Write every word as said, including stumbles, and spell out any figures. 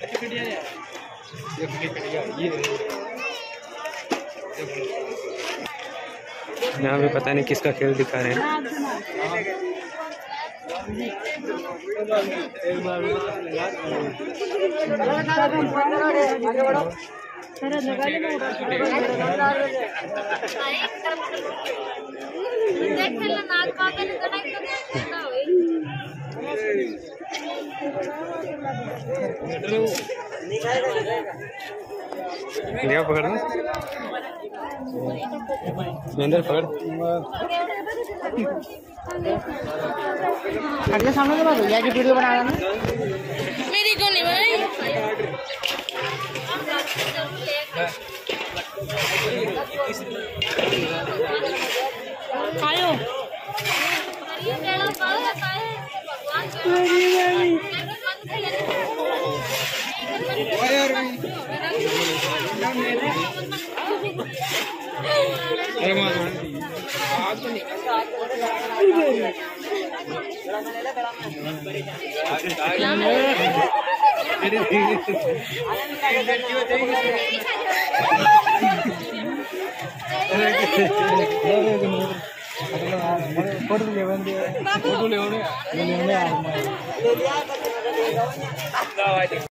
यहाँ पे पता नहीं किसका खेल दिखा रहे हैं। क्या पकड़ महेंद्र पकड़ अगले सामने के बाद भैया की वीडियो बना रहा मेरी क्यों नहीं बनाई? खाओ फोटो ले फोटो ले